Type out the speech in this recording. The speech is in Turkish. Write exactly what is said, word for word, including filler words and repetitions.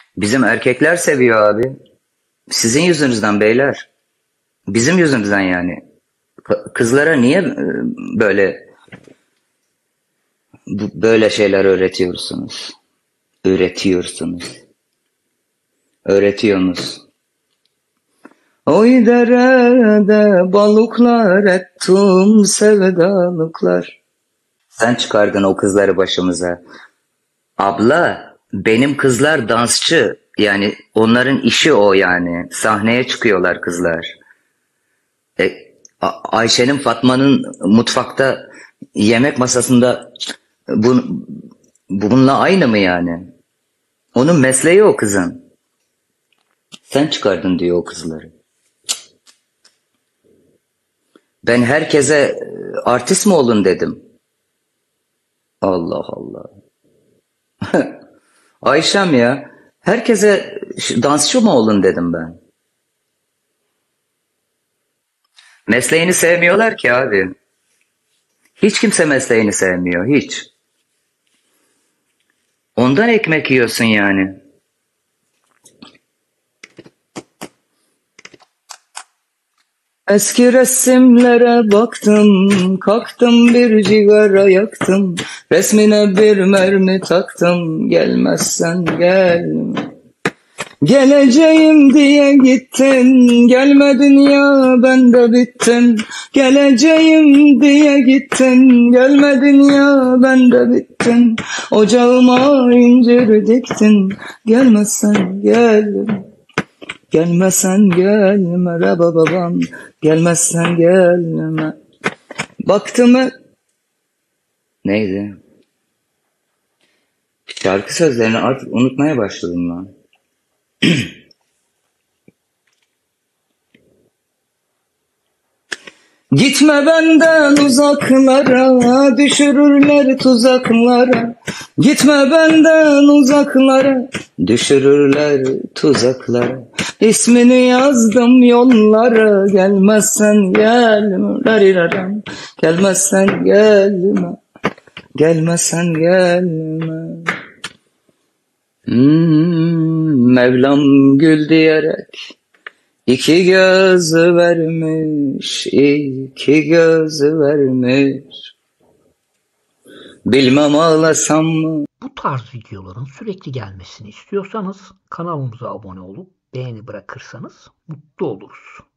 Bizim erkekler seviyor abi. Sizin yüzünüzden beyler. Bizim yüzümüzden yani. K- Kızlara niye e, böyle bu- böyle şeyler öğretiyorsunuz? Öğretiyorsunuz. Öğretiyorsunuz. Oy derede balıklar ettim sevdalıklar. Sen çıkardın o kızları başımıza. Abla, benim kızlar dansçı. Yani onların işi o yani. Sahneye çıkıyorlar kızlar. E, A- Ayşe'nin, Fatma'nın mutfakta yemek masasında bu, bununla aynı mı yani? Onun mesleği o kızın. Sen çıkardın diyor o kızları. Ben herkese e, artist mi olun dedim. Allah Allah. Ayşem ya, herkese ş- dansçı mı olun dedim ben. Mesleğini sevmiyorlar ki abi. Hiç kimse mesleğini sevmiyor, hiç. Ondan ekmek yiyorsun yani. Eski resimlere baktım, kalktım bir cigara yaktım, resmine bir mermi taktım, gelmezsen gelme. Geleceğim diye gittin, gelmedin ya ben de bittim. Geleceğim diye gittin, gelmedin ya ben de bittim. Ocağıma incir diktin, gelmezsen gelme. Gelmezsen gelme raba babam, gelmezsen gelme. Baktım e- Neydi? Şarkı sözlerini artık unutmaya başladım lan. Gitme benden uzaklara, düşürürler tuzaklara. Gitme benden uzaklara, düşürürler tuzaklara. İsmini yazdım yollara, gelmezsen gelme. Lariraram. Gelmezsen gelme, gelmezsen gelme. Hmm, Mevlam gül diyerek İki göz vermiş, iki göz vermiş. Bilmem ağlasam mı? Bu tarz videoların sürekli gelmesini istiyorsanız kanalımıza abone olup beğeni bırakırsanız mutlu oluruz.